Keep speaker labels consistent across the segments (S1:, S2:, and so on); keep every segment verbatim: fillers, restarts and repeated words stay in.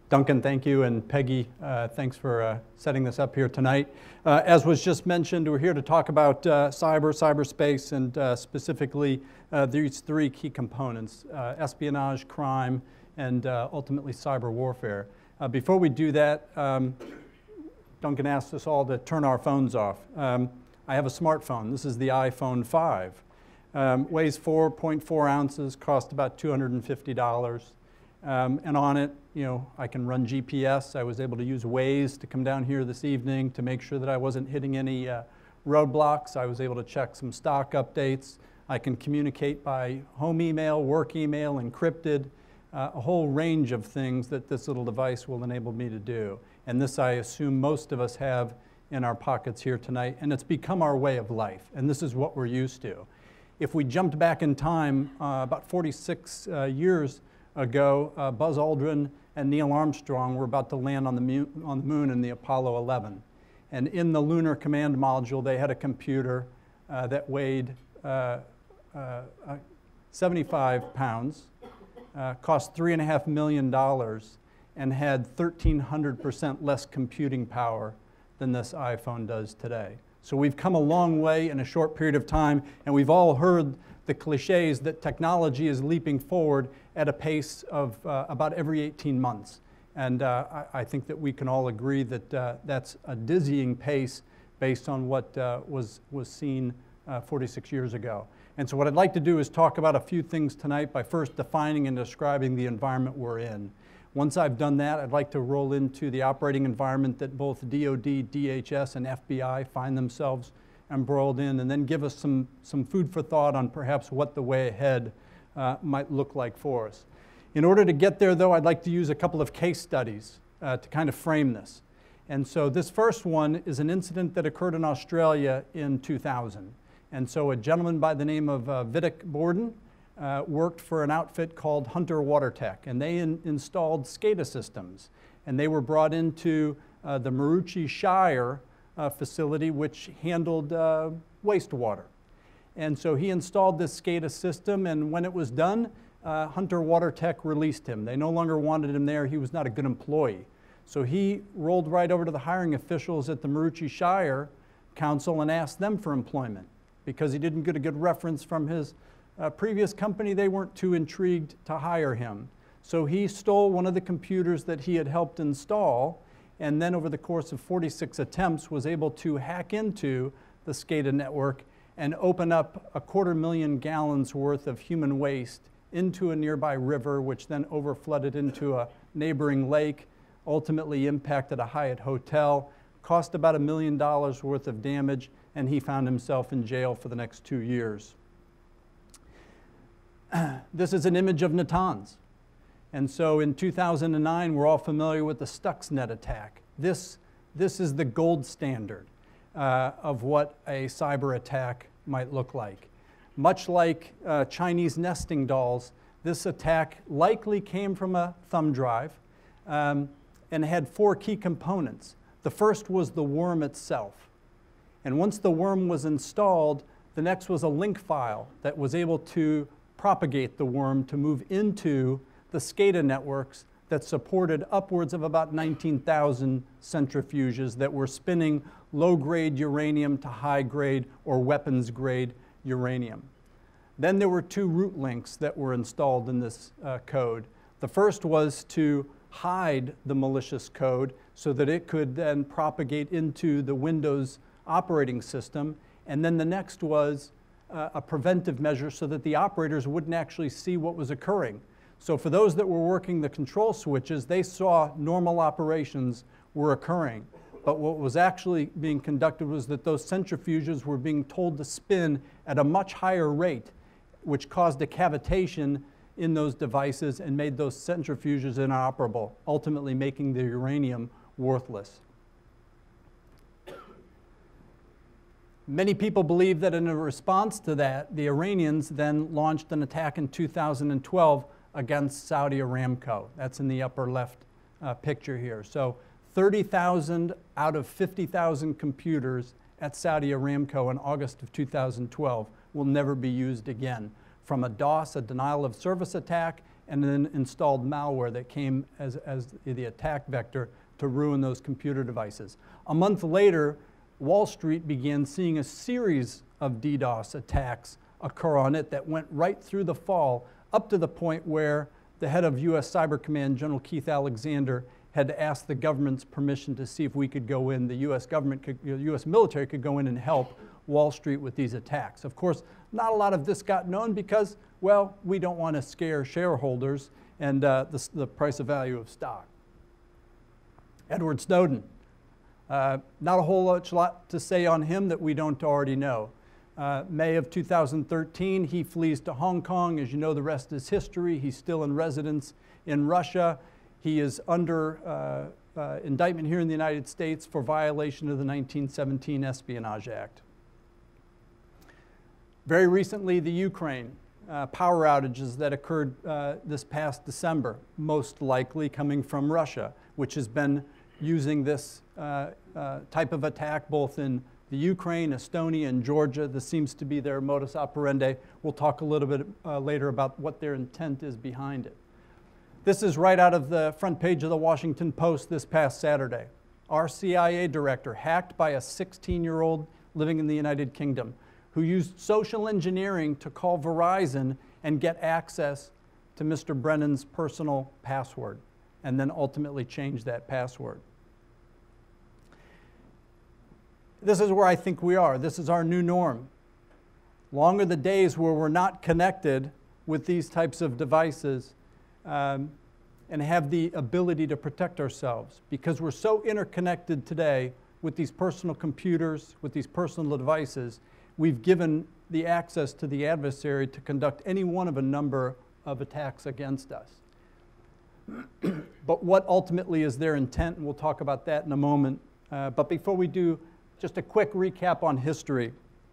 S1: Duncan, thank you, and Peggy, uh, thanks for uh, setting this up here tonight. Uh, as was just mentioned, we're here to talk about uh, cyber, cyberspace, and uh, specifically uh, these three key components, uh, espionage, crime, and uh, ultimately cyber warfare. Uh, before we do that, um, Duncan asked us all to turn our phones off. Um, I have a smartphone. This is the iPhone five. Um, weighs four point four ounces, cost about two hundred fifty dollars. Um, and on it, you know, I can run G P S. I was able to use Waze to come down here this evening to make sure that I wasn't hitting any uh, roadblocks. I was able to check some stock updates. I can communicate by home email, work email, encrypted, uh, a whole range of things that this little device will enable me to do. And this, I assume, most of us have in our pockets here tonight, and it's become our way of life, and this is what we're used to. If we jumped back in time uh, about forty-six uh, years ago, uh, Buzz Aldrin and Neil Armstrong were about to land on the, moon, on the moon in the Apollo eleven. And in the lunar command module, they had a computer uh, that weighed uh, uh, seventy-five pounds, uh, cost three and a half million dollars, and had thirteen hundred percent less computing power than this iPhone does today. So we've come a long way in a short period of time, and we've all heard the cliches that technology is leaping forward at a pace of uh, about every eighteen months. And uh, I, I think that we can all agree that uh, that's a dizzying pace based on what uh, was, was seen uh, forty-six years ago. And so what I'd like to do is talk about a few things tonight by first defining and describing the environment we're in. Once I've done that, I'd like to roll into the operating environment that both D O D, D H S, and F B I find themselves embroiled in, and then give us some, some food for thought on perhaps what the way ahead uh, might look like for us. In order to get there, though, I'd like to use a couple of case studies uh, to kind of frame this. And so this first one is an incident that occurred in Australia in two thousand. And so a gentleman by the name of uh, Vidic Borden uh, worked for an outfit called Hunter WaterTech, and they in installed SCADA systems. And they were brought into uh, the Maroochy Shire Uh, facility which handled uh, wastewater. And so he installed this SCADA system, and when it was done, uh, Hunter WaterTech released him. They no longer wanted him there. He was not a good employee. So he rolled right over to the hiring officials at the Maroochy Shire Council and asked them for employment. Because he didn't get a good reference from his uh, previous company, they weren't too intrigued to hire him. So he stole one of the computers that he had helped install, and then over the course of forty-six attempts was able to hack into the SCADA network and open up a quarter million gallons worth of human waste into a nearby river, which then overflooded into a neighboring lake, ultimately impacted a Hyatt hotel, cost about a million dollars worth of damage, and he found himself in jail for the next two years. This is an image of Natanz. And so in two thousand nine, we're all familiar with the Stuxnet attack. This, this is the gold standard uh, of what a cyber attack might look like. Much like uh, Chinese nesting dolls, this attack likely came from a thumb drive um, and had four key components. The first was the worm itself. And once the worm was installed, the next was a link file that was able to propagate the worm to move into the SCADA networks that supported upwards of about nineteen thousand centrifuges that were spinning low-grade uranium to high-grade or weapons-grade uranium. Then there were two root links that were installed in this uh, code. The first was to hide the malicious code so that it could then propagate into the Windows operating system, and then the next was uh, a preventive measure so that the operators wouldn't actually see what was occurring. So for those that were working the control switches, they saw normal operations were occurring. But what was actually being conducted was that those centrifuges were being told to spin at a much higher rate, which caused a cavitation in those devices and made those centrifuges inoperable, ultimately making the uranium worthless. Many people believe that in a response to that, the Iranians then launched an attack in two thousand twelve against Saudi Aramco. That's in the upper left uh, picture here. So thirty thousand out of fifty thousand computers at Saudi Aramco in August of two thousand twelve will never be used again. From a DOS, a denial of service attack, and then installed malware that came as, as the attack vector to ruin those computer devices. A month later, Wall Street began seeing a series of DDoS attacks occur on it that went right through the fall, up to the point where the head of U S Cyber Command, General Keith Alexander, had to ask the government's permission to see if we could go in, the U S government, could, the U S military could go in and help Wall Street with these attacks. Of course, not a lot of this got known because, well, we don't want to scare shareholders and uh, the, the price of value of stock. Edward Snowden. Uh, not a whole lot to say on him that we don't already know. Uh, May of two thousand thirteen, he flees to Hong Kong. As you know, the rest is history. He's still in residence in Russia. He is under uh, uh, indictment here in the United States for violation of the nineteen seventeen Espionage Act. Very recently, the Ukraine uh, power outages that occurred uh, this past December, most likely coming from Russia, which has been using this uh, uh, type of attack both in the Ukraine, Estonia, and Georgia. This seems to be their modus operandi. We'll talk a little bit uh, later about what their intent is behind it. This is right out of the front page of the Washington Post this past Saturday. Our C I A director hacked by a sixteen-year-old living in the United Kingdom who used social engineering to call Verizon and get access to Mister Brennan's personal password, and then ultimately change that password. This is where I think we are. This is our new norm. Long are the days where we're not connected with these types of devices um, and have the ability to protect ourselves, because we're so interconnected today with these personal computers, with these personal devices. We've given the access to the adversary to conduct any one of a number of attacks against us. But what ultimately is their intent, and we'll talk about that in a moment. Uh, but before we do, just a quick recap on history.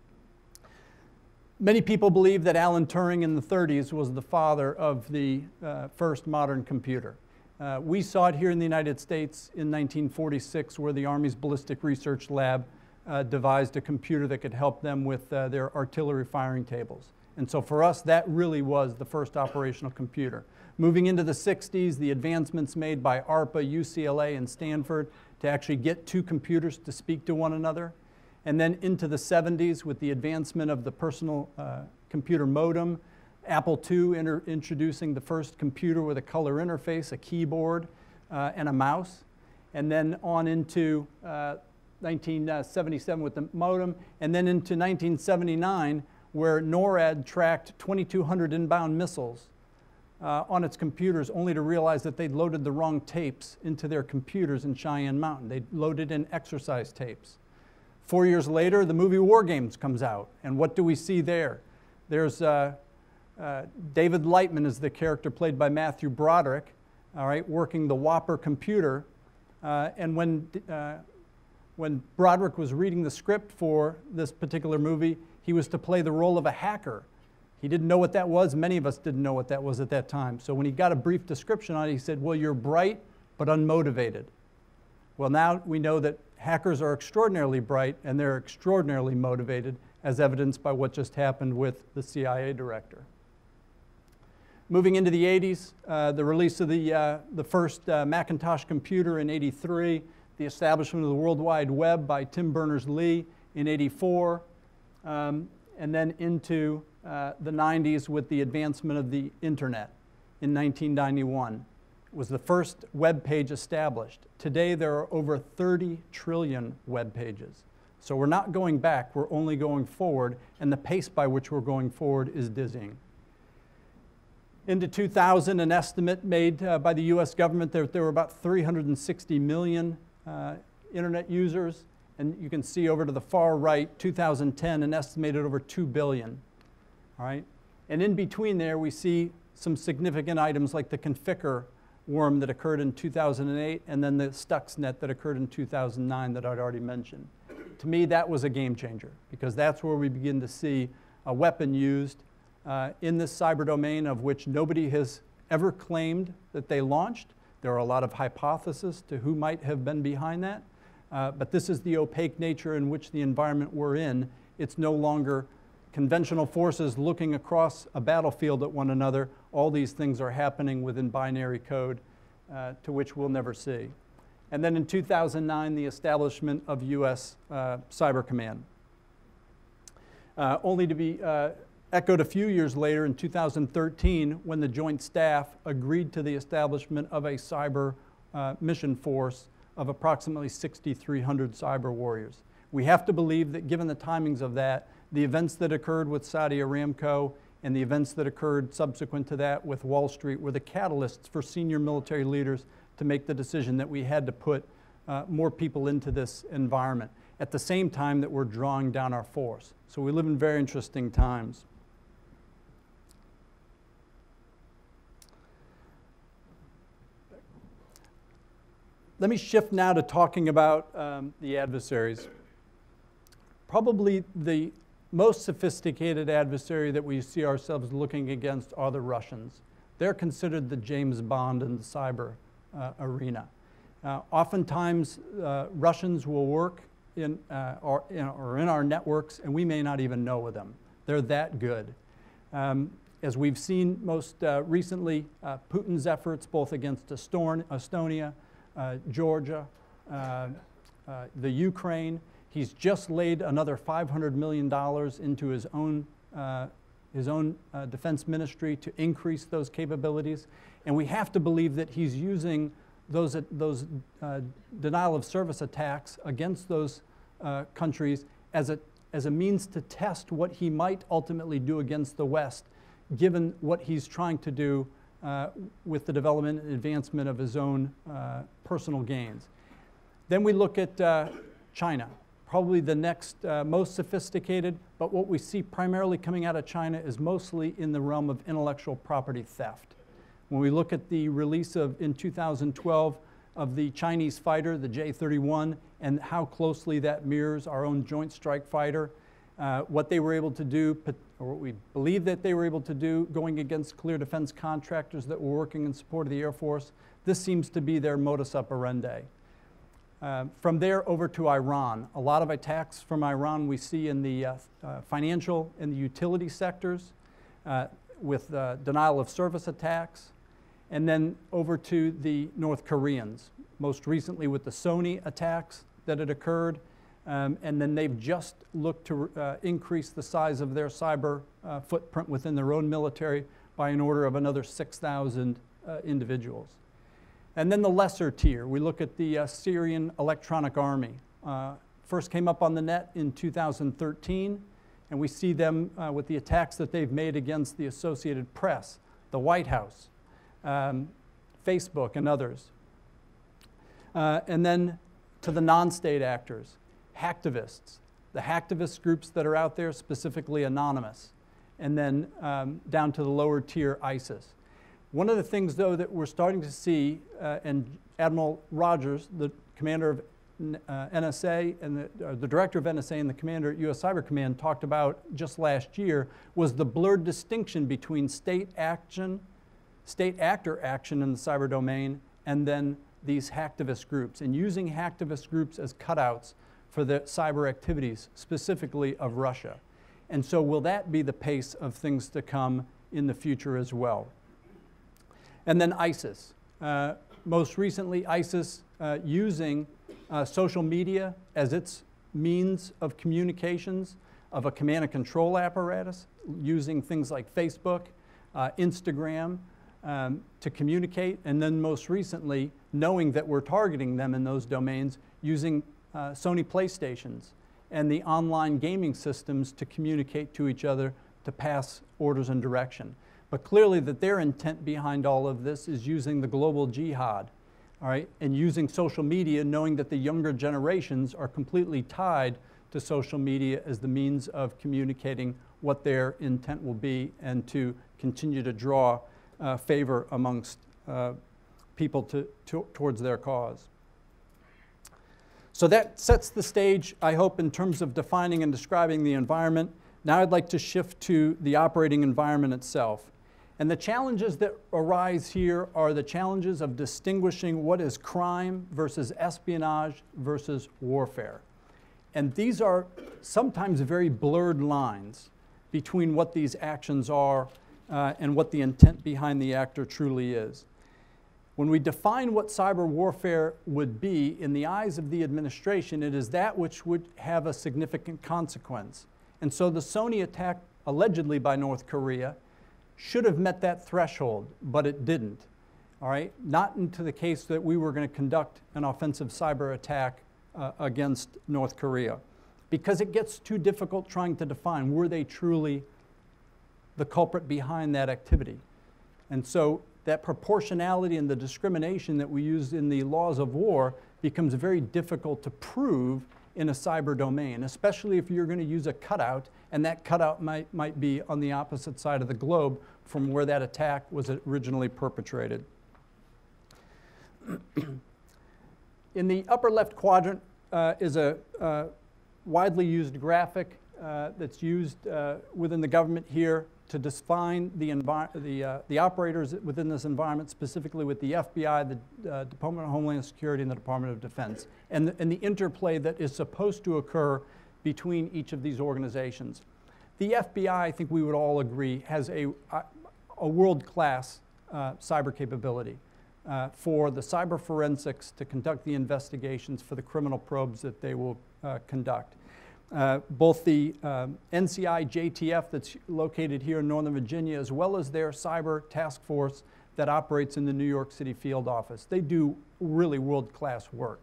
S1: Many people believe that Alan Turing in the thirties was the father of the uh, first modern computer. Uh, we saw it here in the United States in nineteen forty-six, where the Army's Ballistic Research Lab uh, devised a computer that could help them with uh, their artillery firing tables. And so for us, that really was the first operational computer. Moving into the sixties, the advancements made by ARPA, U C L A, and Stanford to actually get two computers to speak to one another. And then into the seventies with the advancement of the personal uh, computer modem, Apple two inter introducing the first computer with a color interface, a keyboard, uh, and a mouse. And then on into uh, nineteen seventy-seven with the modem, and then into nineteen seventy-nine where NORAD tracked twenty-two hundred inbound missiles Uh, on its computers, only to realize that they'd loaded the wrong tapes into their computers in Cheyenne Mountain. They'd loaded in exercise tapes. Four years later, the movie War Games comes out, and what do we see there? There's uh, uh, David Lightman is the character played by Matthew Broderick, all right, working the Whopper computer, uh, and when, uh, when Broderick was reading the script for this particular movie, he was to play the role of a hacker. He didn't know what that was. Many of us didn't know what that was at that time. So when he got a brief description on it, he said, well, you're bright but unmotivated. Well, now we know that hackers are extraordinarily bright and they're extraordinarily motivated, as evidenced by what just happened with the C I A director. Moving into the eighties, uh, the release of the, uh, the first uh, Macintosh computer in eighty-three, the establishment of the World Wide Web by Tim Berners-Lee in eighty-four, um, and then into Uh, the nineties with the advancement of the internet in nineteen ninety-one. It was the first web page established. Today there are over thirty trillion web pages. So we're not going back, we're only going forward, and the pace by which we're going forward is dizzying. Into two thousand, an estimate made uh, by the U S government that there were about three hundred sixty million uh, internet users, and you can see over to the far right, two thousand ten, an estimated over two billion. All right? And in between there, we see some significant items like the Conficker worm that occurred in two thousand eight, and then the Stuxnet that occurred in two thousand nine that I'd already mentioned. To me, that was a game changer, because that's where we begin to see a weapon used uh, in this cyber domain of which nobody has ever claimed that they launched. There are a lot of hypotheses to who might have been behind that, uh, but this is the opaque nature in which the environment we're in. It's no longer conventional forces looking across a battlefield at one another. All these things are happening within binary code, uh, to which we'll never see. And then in two thousand nine, the establishment of U S uh, Cyber Command. Uh, only to be uh, echoed a few years later in two thousand thirteen when the Joint Staff agreed to the establishment of a cyber uh, mission force of approximately six thousand three hundred cyber warriors. We have to believe that given the timings of that, the events that occurred with Saudi Aramco and the events that occurred subsequent to that with Wall Street were the catalysts for senior military leaders to make the decision that we had to put uh, more people into this environment at the same time that we're drawing down our force. So we live in very interesting times. Let me shift now to talking about um, the adversaries. Probably the most sophisticated adversary that we see ourselves looking against are the Russians. They're considered the James Bond in the cyber uh, arena. Uh, oftentimes, uh, Russians will work in, uh, or, you know, or in our networks, and we may not even know of them. They're that good. Um, as we've seen most uh, recently, uh, Putin's efforts both against Estonia, uh, Georgia, uh, uh, the Ukraine. He's just laid another five hundred million dollars into his own, uh, his own uh, defense ministry to increase those capabilities. And we have to believe that he's using those, those uh, denial of service attacks against those uh, countries as a, as a means to test what he might ultimately do against the West, given what he's trying to do uh, with the development and advancement of his own uh, personal gains. Then we look at uh, China. Probably the next uh, most sophisticated, but what we see primarily coming out of China is mostly in the realm of intellectual property theft. When we look at the release of, in two thousand twelve, of the Chinese fighter, the J thirty-one, and how closely that mirrors our own Joint Strike Fighter, uh, what they were able to do, or what we believe that they were able to do going against clear defense contractors that were working in support of the Air Force, this seems to be their modus operandi. Uh, from there over to Iran. A lot of attacks from Iran we see in the uh, uh, financial and the utility sectors uh, with uh, denial of service attacks. And then over to the North Koreans, most recently with the Sony attacks that had occurred. Um, and then they've just looked to uh, increase the size of their cyber uh, footprint within their own military by an order of another six thousand uh, individuals. And then the lesser tier, we look at the uh, Syrian Electronic Army. Uh, first came up on the net in two thousand thirteen, and we see them uh, with the attacks that they've made against the Associated Press, the White House, um, Facebook, and others. Uh, and then to the non-state actors, hacktivists, the hacktivist groups that are out there, specifically anonymous, and then um, down to the lower tier, ISIS. One of the things, though, that we're starting to see, uh, and Admiral Rogers, the commander of uh, N S A, and the, uh, the director of N S A and the commander at U S Cyber Command talked about just last year, was the blurred distinction between state action, state actor action in the cyber domain, and then these hacktivist groups, and using hacktivist groups as cutouts for the cyber activities, specifically of Russia. And so will that be the pace of things to come in the future as well? And then ISIS. Uh, most recently, ISIS uh, using uh, social media as its means of communications, of a command and control apparatus, using things like Facebook, uh, Instagram um, to communicate, and then most recently, knowing that we're targeting them in those domains, using uh, Sony PlayStations and the online gaming systems to communicate to each other to pass orders and direction. But clearly that their intent behind all of this is using the global jihad, all right, and using social media, knowing that the younger generations are completely tied to social media as the means of communicating what their intent will be and to continue to draw uh, favor amongst uh, people to, to, towards their cause. So that sets the stage, I hope, in terms of defining and describing the environment. Now I'd like to shift to the operating environment itself. And the challenges that arise here are the challenges of distinguishing what is crime versus espionage versus warfare. And these are sometimes very blurred lines. between what these actions are uh, and what the intent behind the actor truly is. When we define what cyber warfare would be, in the eyes of the administration, it is that which would have a significant consequence. And so the Sony attack, allegedly by North Korea, should have met that threshold, but it didn't. All right? Not into the case that we were going to conduct an offensive cyber attack uh, against North Korea, because it gets too difficult trying to define, were they truly the culprit behind that activity? And so that proportionality and the discrimination that we use in the laws of war becomes very difficult to prove in a cyber domain, especially if you're going to use a cutout, and that cutout might, might be on the opposite side of the globe from where that attack was originally perpetrated. In the upper left quadrant uh, is a uh, widely used graphic uh, that's used uh, within the government here to define the, the, uh, the operators within this environment, specifically with the F B I, the uh, Department of Homeland Security, and the Department of Defense, and the, and the interplay that is supposed to occur between each of these organizations. The F B I, I think we would all agree, has a, a world-class uh, cyber capability uh, for the cyber forensics to conduct the investigations for the criminal probes that they will uh, conduct. Uh, both the um, N C I J T F that's located here in Northern Virginia, as well as their cyber task force that operates in the New York City field office. They do really world-class work.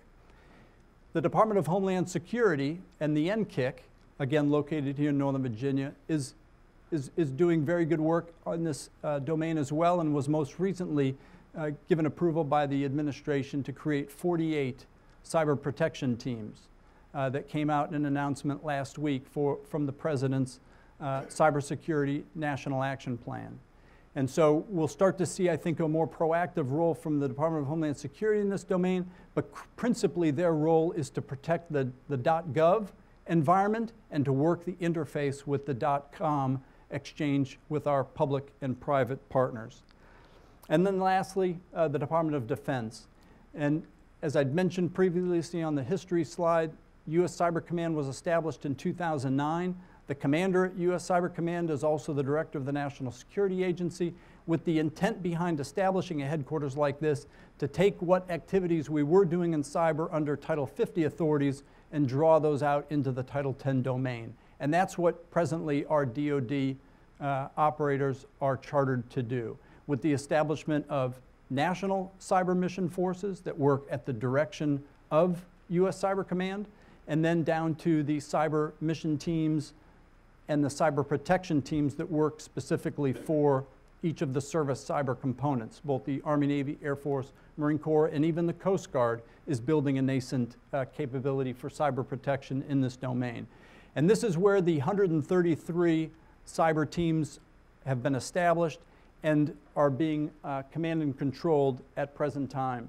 S1: The Department of Homeland Security and the N C I C, again located here in Northern Virginia, is, is, is doing very good work on this uh, domain as well, and was most recently uh, given approval by the administration to create forty-eight cyber protection teams. Uh, that came out in an announcement last week for, from the President's uh, Cybersecurity National Action Plan. And so we'll start to see, I think, a more proactive role from the Department of Homeland Security in this domain, but principally their role is to protect the, the .gov environment and to work the interface with the .com exchange with our public and private partners. And then lastly, uh, the Department of Defense. And as I'd mentioned previously on the history slide, U S Cyber Command was established in two thousand nine. The commander at U S Cyber Command is also the director of the National Security Agency, with the intent behind establishing a headquarters like this to take what activities we were doing in cyber under Title fifty authorities and draw those out into the Title ten domain. And that's what presently our D O D uh, operators are chartered to do, with the establishment of national cyber mission forces that work at the direction of U S Cyber Command, and then down to the cyber mission teams and the cyber protection teams that work specifically for each of the service cyber components. Both the Army, Navy, Air Force, Marine Corps, and even the Coast Guard is building a nascent uh, capability for cyber protection in this domain. And this is where the one hundred thirty-three cyber teams have been established and are being uh, commanded and controlled at present time.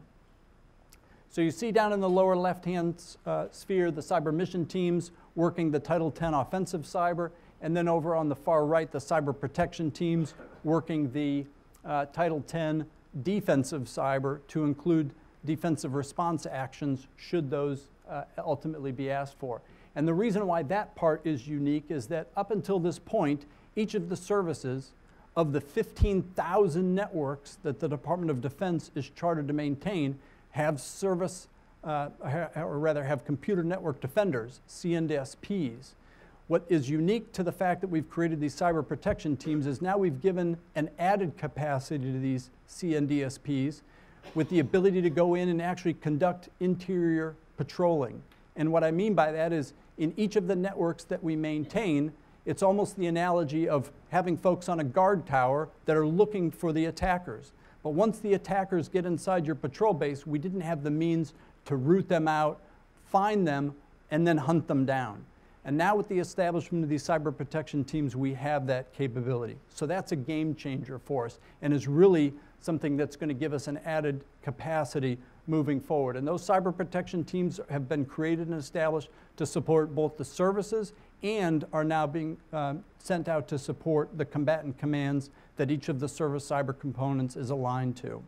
S1: So you see down in the lower left-hand uh, sphere the cyber mission teams working the Title ten offensive cyber, and then over on the far right the cyber protection teams working the uh, Title ten defensive cyber to include defensive response actions should those uh, ultimately be asked for. And the reason why that part is unique is that up until this point, each of the services of the fifteen thousand networks that the Department of Defense is chartered to maintain have service, uh, or rather have computer network defenders, C N D S Ps. What is unique to the fact that we've created these cyber protection teams is now we've given an added capacity to these C N D S Ps with the ability to go in and actually conduct interior patrolling. And what I mean by that is in each of the networks that we maintain, it's almost the analogy of having folks on a guard tower that are looking for the attackers. But once the attackers get inside your patrol base, we didn't have the means to root them out, find them, and then hunt them down. And now with the establishment of these cyber protection teams, we have that capability. So that's a game changer for us and is really something that's going to give us an added capacity moving forward. And those cyber protection teams have been created and established to support both the services and are now being uh, sent out to support the combatant commands that each of the service cyber components is aligned to.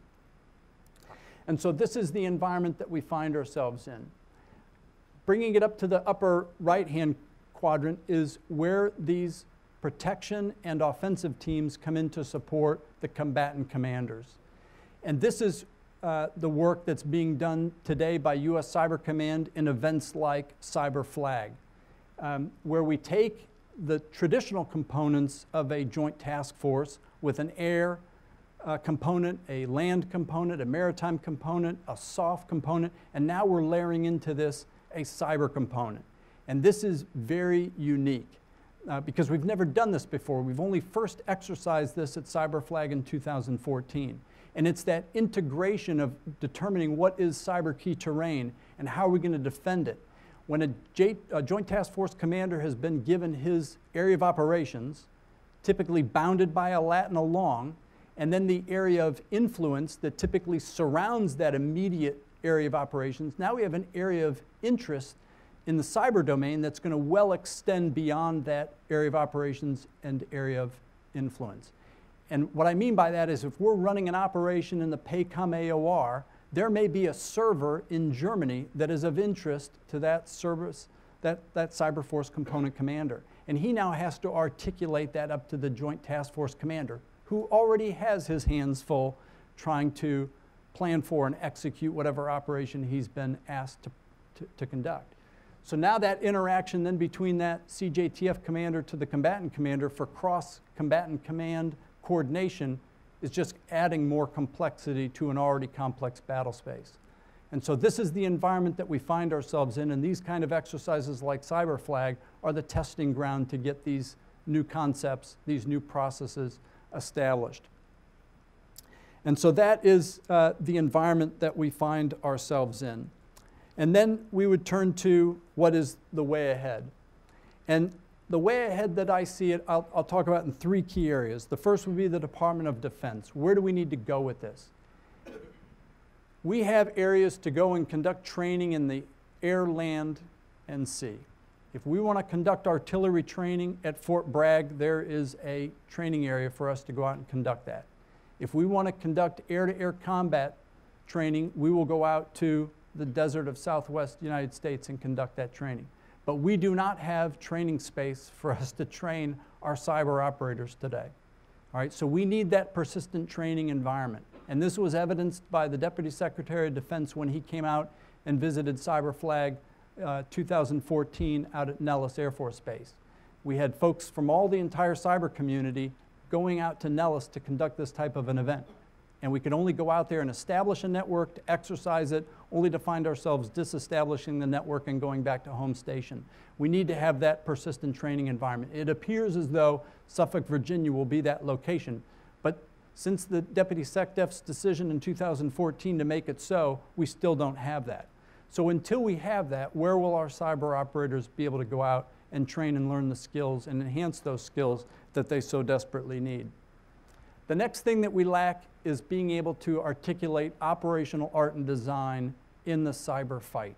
S1: And so this is the environment that we find ourselves in. Bringing it up to the upper right-hand quadrant is where these protection and offensive teams come in to support the combatant commanders. And this is uh, the work that's being done today by U S Cyber Command in events like Cyber Flag, um, where we take the traditional components of a joint task force with an air uh, component, a land component, a maritime component, a soft component, and now we're layering into this a cyber component. And this is very unique uh, because we've never done this before. We've only first exercised this at Cyber Flag in two thousand fourteen. And it's that integration of determining what is cyber key terrain and how are we going to defend it. When a, J a Joint Task Force commander has been given his area of operations, typically bounded by a lat and a long, and then the area of influence that typically surrounds that immediate area of operations, now we have an area of interest in the cyber domain that's going to well extend beyond that area of operations and area of influence. And what I mean by that is if we're running an operation in the PACOM A O R, there may be a server in Germany that is of interest to that service, that, that Cyber Force component commander. And he now has to articulate that up to the Joint Task Force commander, who already has his hands full trying to plan for and execute whatever operation he's been asked to, to, to conduct. So now that interaction then between that C J T F commander to the combatant commander for cross-combatant command coordination is just adding more complexity to an already complex battle space. And so this is the environment that we find ourselves in, and these kind of exercises like Cyber Flag are the testing ground to get these new concepts, these new processes established. And so that is uh, the environment that we find ourselves in. And then we would turn to what is the way ahead. And the way ahead that I see it, I'll, I'll talk about in three key areas. The first would be the Department of Defense. Where do we need to go with this? We have areas to go and conduct training in the air, land, and sea. If we want to conduct artillery training at Fort Bragg, there is a training area for us to go out and conduct that. If we want to conduct air-to-air combat training, we will go out to the desert of Southwest United States and conduct that training. But we do not have training space for us to train our cyber operators today. All right, so we need that persistent training environment. And this was evidenced by the Deputy Secretary of Defense when he came out and visited Cyber Flag uh, two thousand fourteen out at Nellis Air Force Base. We had folks from all the entire cyber community going out to Nellis to conduct this type of an event. And we could only go out there and establish a network, to exercise it, only to find ourselves disestablishing the network and going back to home station. We need to have that persistent training environment. It appears as though Suffolk, Virginia will be that location. But since the Deputy SecDef's decision in two thousand fourteen to make it so, we still don't have that. So until we have that, where will our cyber operators be able to go out and train and learn the skills and enhance those skills that they so desperately need? The next thing that we lack is being able to articulate operational art and design in the cyber fight.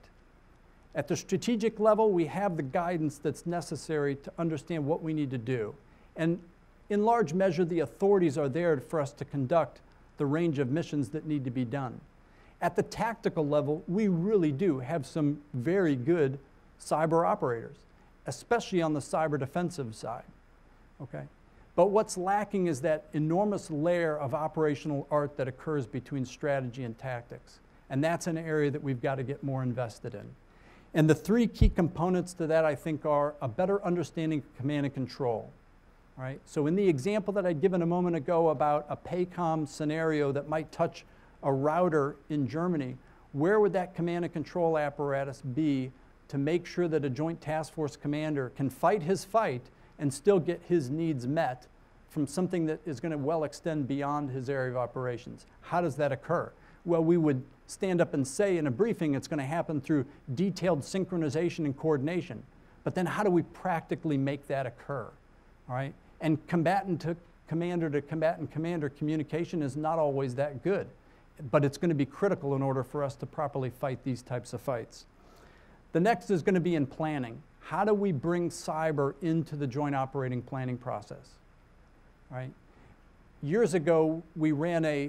S1: At the strategic level, we have the guidance that's necessary to understand what we need to do. And in large measure, the authorities are there for us to conduct the range of missions that need to be done. At the tactical level, we really do have some very good cyber operators, especially on the cyber defensive side, okay? But what's lacking is that enormous layer of operational art that occurs between strategy and tactics. And that's an area that we've got to get more invested in. And the three key components to that, I think, are a better understanding of command and control. Right? So in the example that I'd given a moment ago about a PACOM scenario that might touch a router in Germany, where would that command and control apparatus be to make sure that a Joint Task Force commander can fight his fight and still get his needs met from something that is going to well extend beyond his area of operations? How does that occur? Well, we would stand up and say in a briefing it's going to happen through detailed synchronization and coordination. But then how do we practically make that occur? All right? And combatant to commander to combatant commander communication is not always that good. But it's going to be critical in order for us to properly fight these types of fights. The next is going to be in planning. How do we bring cyber into the joint operating planning process? Right? Years ago, we ran a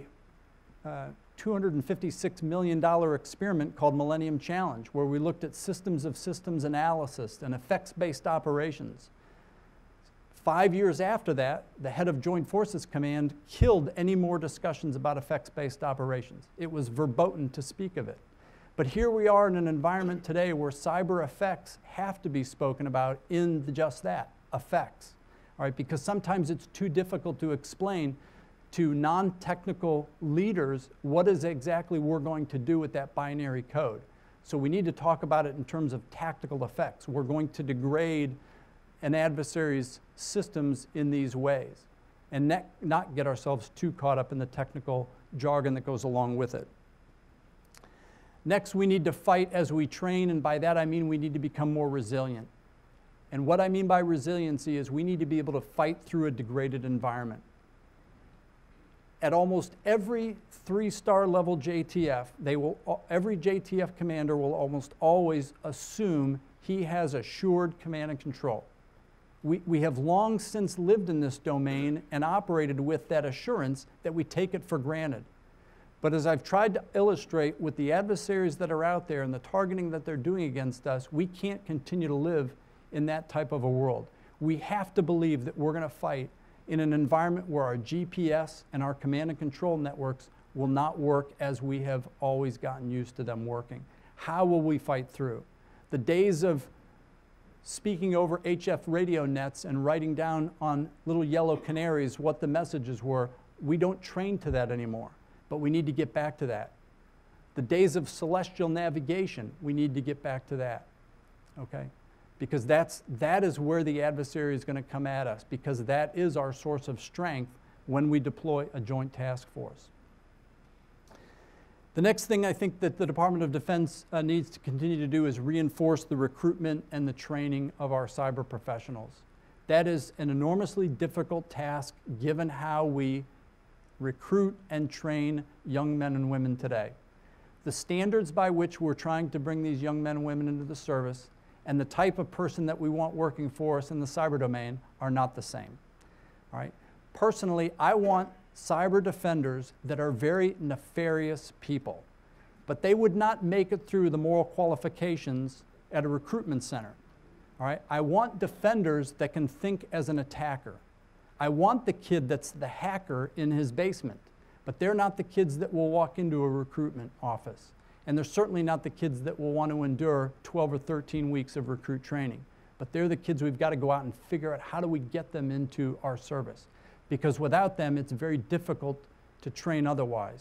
S1: uh, two hundred fifty-six million dollar experiment called Millennium Challenge, where we looked at systems of systems analysis and effects-based operations. Five years after that, the head of Joint Forces Command killed any more discussions about effects-based operations. It was verboten to speak of it. But here we are in an environment today where cyber effects have to be spoken about in the just that, effects. All right, because sometimes it's too difficult to explain to non-technical leaders what is exactly we're going to do with that binary code. So we need to talk about it in terms of tactical effects. We're going to degrade an adversary's systems in these ways and ne- not get ourselves too caught up in the technical jargon that goes along with it. Next, we need to fight as we train, and by that I mean we need to become more resilient. And what I mean by resiliency is we need to be able to fight through a degraded environment. At almost every three-star level J T F, they will, every J T F commander will almost always assume he has assured command and control. We, we have long since lived in this domain and operated with that assurance that we take it for granted. But as I've tried to illustrate with the adversaries that are out there and the targeting that they're doing against us, we can't continue to live in that type of a world. We have to believe that we're going to fight in an environment where our G P S and our command and control networks will not work as we have always gotten used to them working. How will we fight through? The days of speaking over H F radio nets and writing down on little yellow canaries what the messages were, we don't train to that anymore, but we need to get back to that. The days of celestial navigation, we need to get back to that, okay? Because that's, that is where the adversary is going to come at us, because that is our source of strength when we deploy a joint task force. The next thing I think that the Department of Defense uh, needs to continue to do is reinforce the recruitment and the training of our cyber professionals. That is an enormously difficult task given how we recruit and train young men and women today. The standards by which we're trying to bring these young men and women into the service and the type of person that we want working for us in the cyber domain are not the same. All right? Personally, I want cyber defenders that are very nefarious people, but they would not make it through the moral qualifications at a recruitment center. All right? I want defenders that can think as an attacker. I want the kid that's the hacker in his basement, but they're not the kids that will walk into a recruitment office. And they're certainly not the kids that will want to endure twelve or thirteen weeks of recruit training. But they're the kids we've got to go out and figure out how do we get them into our service. Because without them, it's very difficult to train otherwise.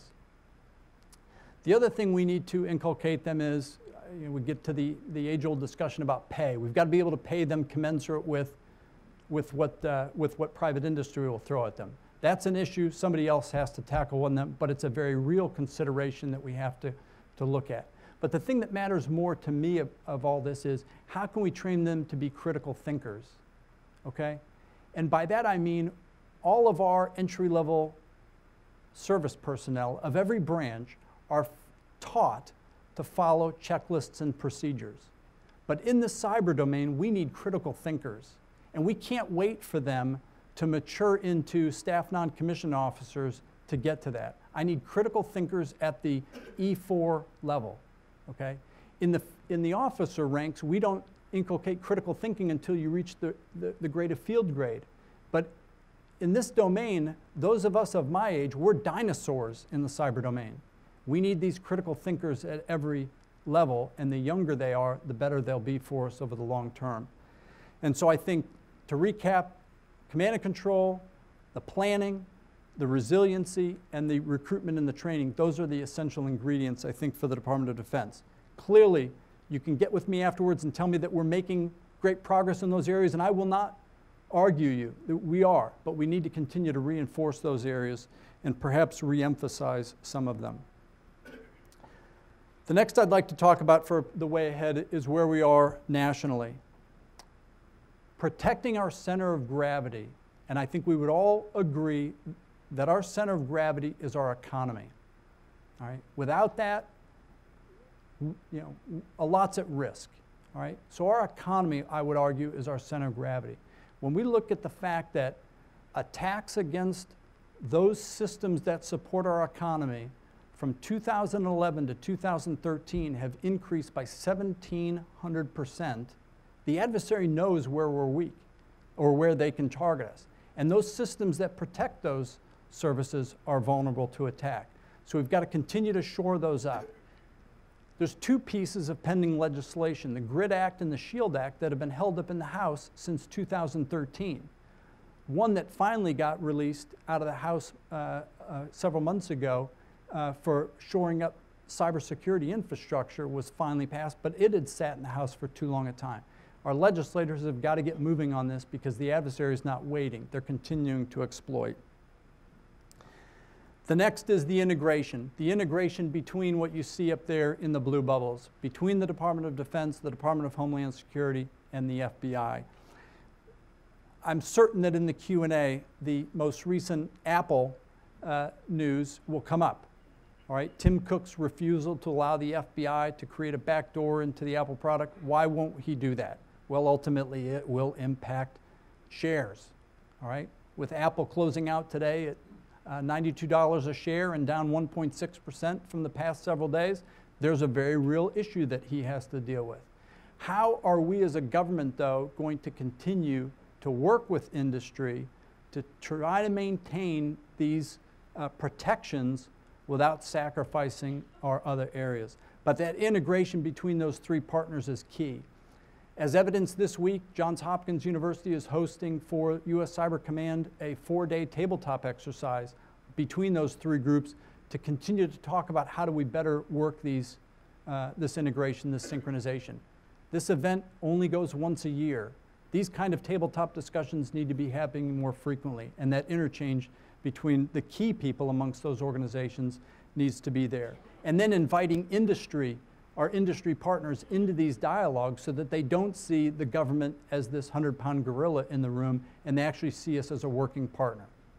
S1: The other thing we need to inculcate them is, you know, we get to the, the age-old discussion about pay. We've got to be able to pay them commensurate with, with, what, uh, with what private industry will throw at them. That's an issue somebody else has to tackle on them, but it's a very real consideration that we have to to look at. But the thing that matters more to me of, of all this is how can we train them to be critical thinkers, okay? And by that I mean all of our entry-level service personnel of every branch are taught to follow checklists and procedures. But in the cyber domain, we need critical thinkers, and we can't wait for them to mature into staff non-commissioned officers to get to that. I need critical thinkers at the E four level, okay? In the, in the officer ranks, we don't inculcate critical thinking until you reach the, the, the grade of field grade. But in this domain, those of us of my age, we're dinosaurs in the cyber domain. We need these critical thinkers at every level, and the younger they are, the better they'll be for us over the long term. And so I think, to recap, command and control, the planning, the resiliency, and the recruitment and the training, those are the essential ingredients, I think, for the Department of Defense. Clearly, you can get with me afterwards and tell me that we're making great progress in those areas, and I will not argue you that we are, but we need to continue to reinforce those areas and perhaps re-emphasize some of them. The next I'd like to talk about for the way ahead is where we are nationally. Protecting our center of gravity, and I think we would all agree that our center of gravity is our economy. All right? Without that, you know, a lot's at risk. All right? So our economy, I would argue, is our center of gravity. When we look at the fact that attacks against those systems that support our economy from two thousand eleven to two thousand thirteen have increased by seventeen hundred percent, the adversary knows where we're weak. or where they can target us. And those systems that protect those services are vulnerable to attack. So we've got to continue to shore those up. There's two pieces of pending legislation, the GRID Act and the SHIELD Act, that have been held up in the House since two thousand thirteen. One that finally got released out of the House uh, uh, several months ago uh, for shoring up cybersecurity infrastructure was finally passed, but it had sat in the House for too long a time. Our legislators have got to get moving on this because the adversary is not waiting. They're continuing to exploit. The next is the integration. The integration between what you see up there in the blue bubbles, between the Department of Defense, the Department of Homeland Security, and the F B I. I'm certain that in the Q and A, the most recent Apple uh, news will come up. All right, Tim Cook's refusal to allow the F B I to create a backdoor into the Apple product. Why won't he do that? Well, ultimately, it will impact shares. All right, with Apple closing out today at uh, ninety-two dollars a share and down one point six percent from the past several days, there's a very real issue that he has to deal with. How are we as a government, though, going to continue to work with industry to try to maintain these uh, protections without sacrificing our other areas? But that integration between those three partners is key. As evidenced this week, Johns Hopkins University is hosting for U S Cyber Command a four-day tabletop exercise between those three groups to continue to talk about how do we better work these, uh, this integration, this synchronization. This event only goes once a year. These kind of tabletop discussions need to be happening more frequently, and that interchange between the key people amongst those organizations needs to be there. And then inviting industry, our industry partners, into these dialogues so that they don't see the government as this hundred-pound gorilla in the room, and they actually see us as a working partner.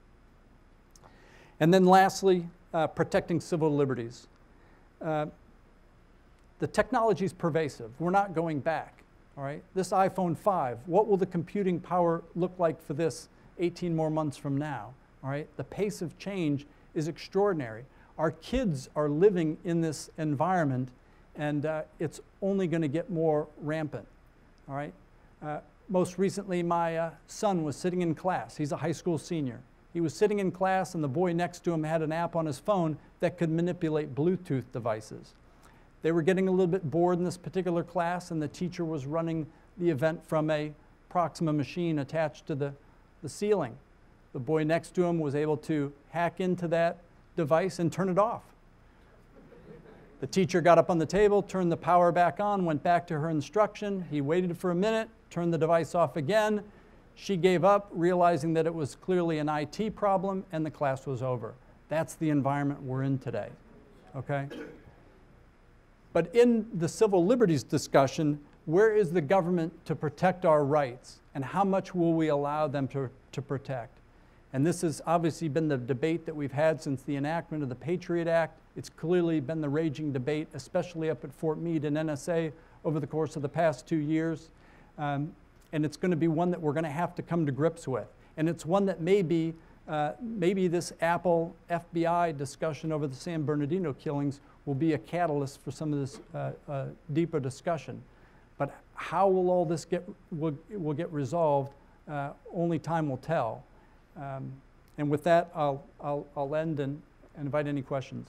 S1: And then lastly, uh, protecting civil liberties. Uh, the technology is pervasive. We're not going back. All right, this iPhone five, what will the computing power look like for this eighteen more months from now? All right, the pace of change is extraordinary. Our kids are living in this environment, and uh, it's only going to get more rampant. All right, uh, most recently, my uh, son was sitting in class. He's a high school senior. He was sitting in class, and the boy next to him had an app on his phone that could manipulate Bluetooth devices. They were getting a little bit bored in this particular class, and the teacher was running the event from a Proxima machine attached to the, the ceiling. The boy next to him was able to hack into that device and turn it off. The teacher got up on the table, turned the power back on, went back to her instruction. He waited for a minute, turned the device off again. She gave up, realizing that it was clearly an I T problem, and the class was over. That's the environment we're in today, okay? But in the civil liberties discussion, where is the government to protect our rights, and how much will we allow them to, to protect? And this has obviously been the debate that we've had since the enactment of the Patriot Act. It's clearly been the raging debate, especially up at Fort Meade and N S A over the course of the past two years. Um, and it's going to be one that we're going to have to come to grips with. And it's one that maybe, uh, maybe this Apple F B I discussion over the San Bernardino killings will be a catalyst for some of this uh, uh, deeper discussion. But how will all this get, will, will get resolved? Uh, only time will tell. Um, and with that, I'll, I'll, I'll end and, and invite any questions.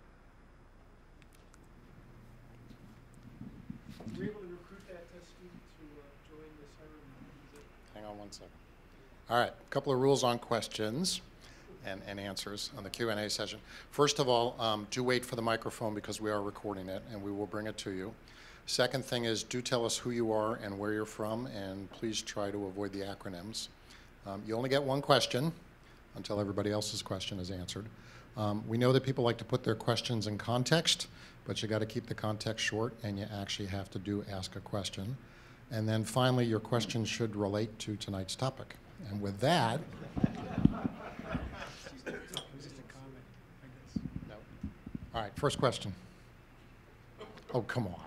S2: Were you able to recruit that test student to uh, join the cyber?
S3: Hang on one second. All right, a couple of rules on questions and, and answers on the Q and A session. First of all, um, do wait for the microphone because we are recording it and we will bring it to you. Second thing is, do tell us who you are and where you're from, and please try to avoid the acronyms. Um, you only get one question until everybody else's question is answered. Um, we know that people like to put their questions in context, but you got to keep the context short, and you actually have to do ask a question. And then finally, your question should relate to tonight's topic. And with that, no. All right, first question. Oh, come on.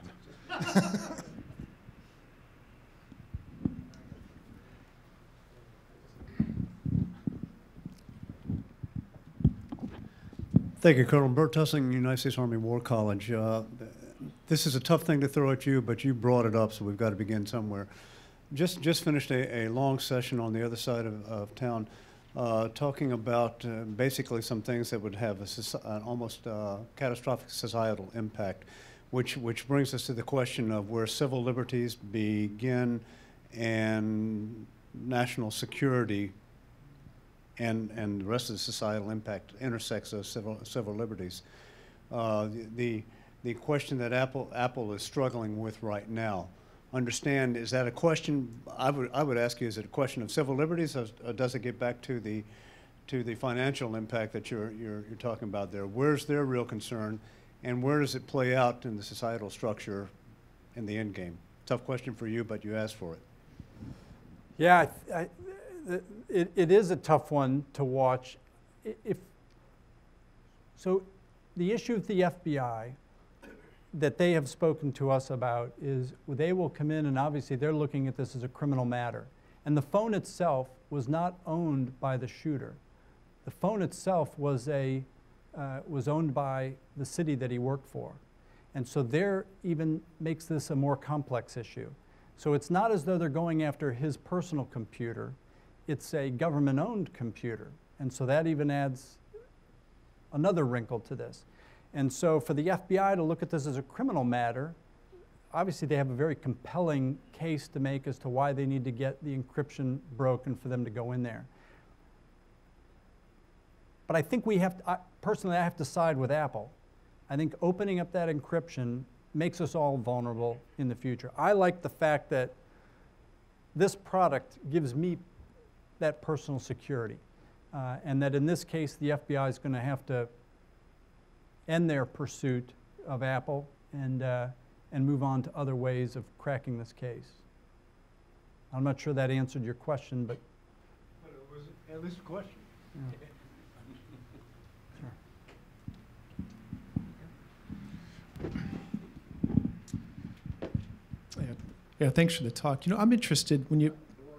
S4: Thank you, Colonel. Bert Tussing, United States Army War College. Uh, this is a tough thing to throw at you, but you brought it up, so we've got to begin somewhere. just just finished a, a long session on the other side of, of town, uh, talking about uh, basically some things that would have a soci an almost uh, catastrophic societal impact, which which brings us to the question of where civil liberties begin and national security and and the rest of the societal impact intersects those civil civil liberties. Uh, the, the the question that Apple Apple is struggling with right now. Understand, is that a question? I would I would ask you: is it a question of civil liberties, or, or does it get back to the to the financial impact that you're you're you're talking about there? Where's their real concern, and where does it play out in the societal structure in the end game? Tough question for you, but you asked for it.
S1: Yeah, I, I, it, it is a tough one to watch. If so, the issue with the F B I that they have spoken to us about is they will come in, and obviously they're looking at this as a criminal matter. And the phone itself was not owned by the shooter. The phone itself was a uh, was owned by the city that he worked for, and so there even makes this a more complex issue. So it's not as though they're going after his personal computer; it's a government-owned computer, and so that even adds another wrinkle to this. And so for the F B I to look at this as a criminal matter, obviously they have a very compelling case to make as to why they need to get the encryption broken for them to go in there. But I think we have to, I, personally I have to side with Apple. I think opening up that encryption makes us all vulnerable in the future. I like the fact that this product gives me that personal security, uh, and that in this case the F B I is going to have to end their pursuit of Apple and, uh, and move on to other ways of cracking this case. I'm not sure that answered your question, but...
S2: But it was at least a question.
S1: Yeah.
S2: Yeah. Yeah, thanks for the talk. You know, I'm interested when you...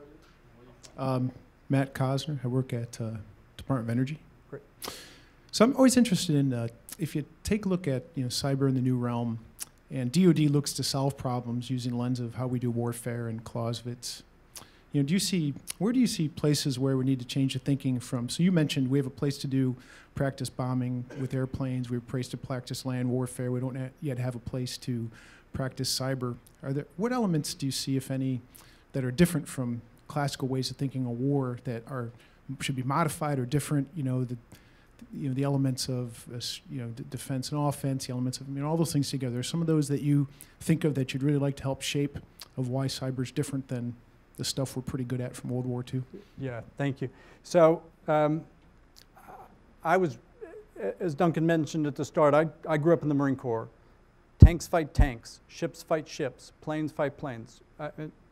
S2: Um, Matt Cosner, I work at uh, Department of Energy.
S1: Great.
S2: So I'm always interested in, uh, if you take a look at, you know, cyber in the new realm, and D O D looks to solve problems using the lens of how we do warfare and Clausewitz, you know, do you see, where do you see places where we need to change the thinking from? So you mentioned we have a place to do practice bombing with airplanes. We have a place to practice land warfare. We don't yet have a place to practice cyber. Are there, what elements do you see, if any, that are different from classical ways of thinking a war that are, should be modified or different? You know, the, you know, the elements of, uh, you know, d defense and offense, the elements of, you know, all those things together. Are some of those that you think of that you'd really like to help shape of why cyber is different than the stuff we're pretty good at from World War Two?
S1: Yeah, thank you. So um, I was, as Duncan mentioned at the start, I, I grew up in the Marine Corps. Tanks fight tanks, ships fight ships, planes fight planes. Uh,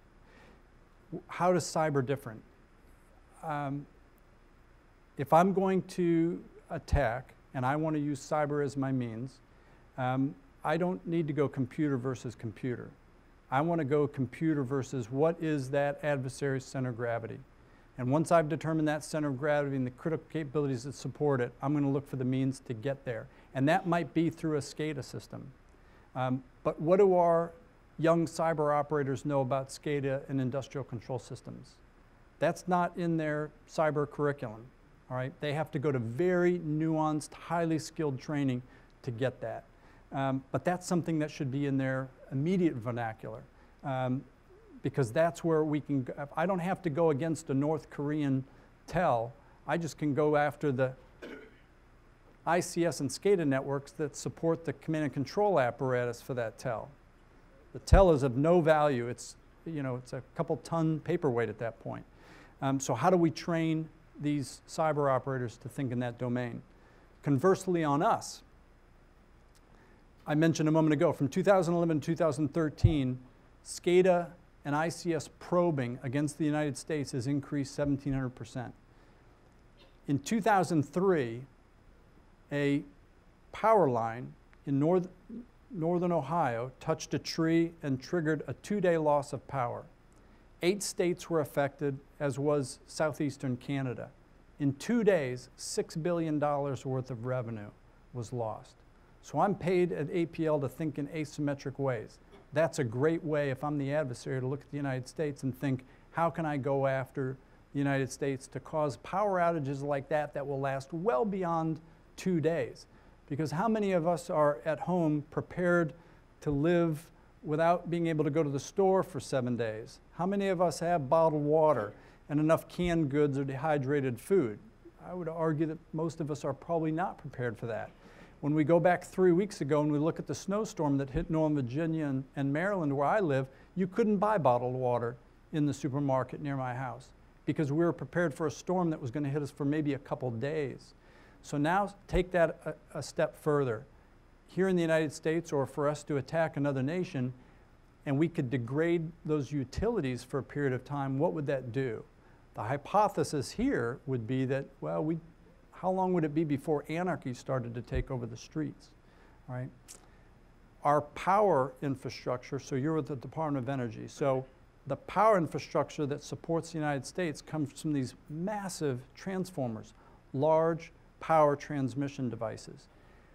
S1: how does cyber different? Um, if I'm going to attack and I want to use cyber as my means, um, I don't need to go computer versus computer. I want to go computer versus what is that adversary's center of gravity. And once I've determined that center of gravity and the critical capabilities that support it, I'm going to look for the means to get there. And that might be through a SCADA system. Um, but what do our young cyber operators know about SCADA and industrial control systems? That's not in their cyber curriculum. All right? They have to go to very nuanced, highly skilled training to get that. Um, but that's something that should be in their immediate vernacular, um, because that's where we can go. I don't have to go against a North Korean tel. I just can go after the I C S and SCADA networks that support the command and control apparatus for that tel. The tel is of no value. It's, you know, it's a couple ton paperweight at that point. Um, so how do we train these cyber operators to think in that domain? Conversely, on us, I mentioned a moment ago, from two thousand eleven to two thousand thirteen, SCADA and I C S probing against the United States has increased seventeen hundred percent. In two thousand three, a power line in north, northern Ohio touched a tree and triggered a two-day loss of power. Eight states were affected, as was southeastern Canada. In two days, six billion dollars worth of revenue was lost. So I'm paid at A P L to think in asymmetric ways. that's a great way, if I'm the adversary, to look at the United States and think, how can I go after the United States to cause power outages like that that will last well beyond two days? Because how many of us are at home prepared to live without being able to go to the store for seven days? How many of us have bottled water and enough canned goods or dehydrated food? I would argue that most of us are probably not prepared for that. When we go back three weeks ago and we look at the snowstorm that hit Northern Virginia and, and Maryland, where I live, you couldn't buy bottled water in the supermarket near my house because we were prepared for a storm that was going to hit us for maybe a couple days. So now take that a, a step further. Here in the United States, or for us to attack another nation, and we could degrade those utilities for a period of time, what would that do? The hypothesis here would be that, well, we, how long would it be before anarchy started to take over the streets, right? Our power infrastructure, so you're with the Department of Energy, so the power infrastructure that supports the United States comes from these massive transformers, large power transmission devices.